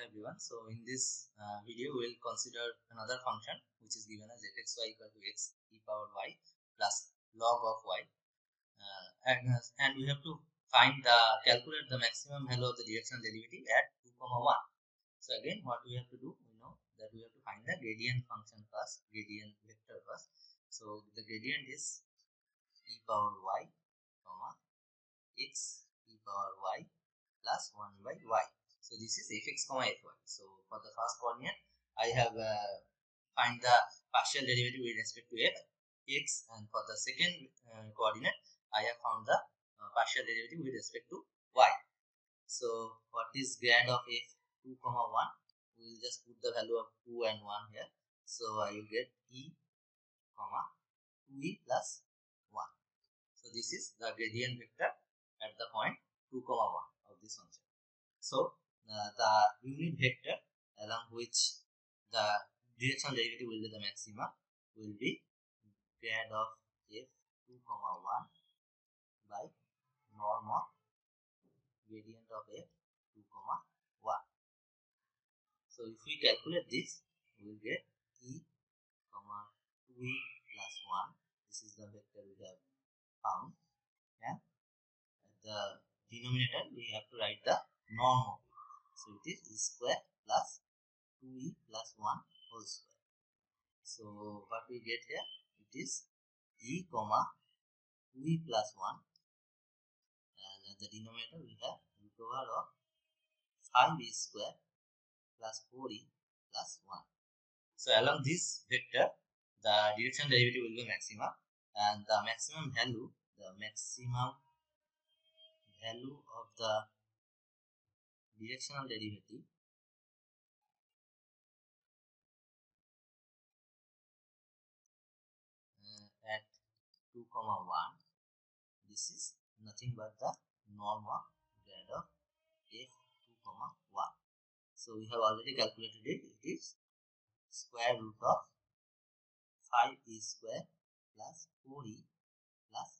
everyone. So in this video we will consider another function which is given as fxy equal to x e power y plus log of y, and we have to calculate the maximum value of the directional derivative at 2 comma 1. So again, what we have to do, we know that we have to find the gradient function first, gradient vector first. So the gradient is e power y comma x e power y plus 1 by y. So this is fx comma fy. So for the first coordinate, I have find the partial derivative with respect to x, and for the second coordinate, I have found the partial derivative with respect to y. So what is grad of f 2 comma 1? We will just put the value of 2 and 1 here. So I will get e comma 2e plus 1. So this is the gradient vector at the point 2 comma 1 of this function. So the unit vector along which the directional derivative will be the maxima will be grad of f 2 comma 1 by norm of gradient of f 2 comma 1. So if we calculate this, we will get e comma 2e plus 1. This is the vector we have found, and at the denominator we have to write the norm of it. So it is e square plus 2e plus 1 whole square. So what we get here, it is e comma 2e plus 1, and at the denominator we have root over of 5e square plus 4e plus 1. So along this vector, the directional derivative will be maxima, and the maximum value of the directional derivative at 2 comma 1, this is nothing but the norm of grad of f 2 comma 1. So we have already calculated it. It is square root of 5e square plus 4e plus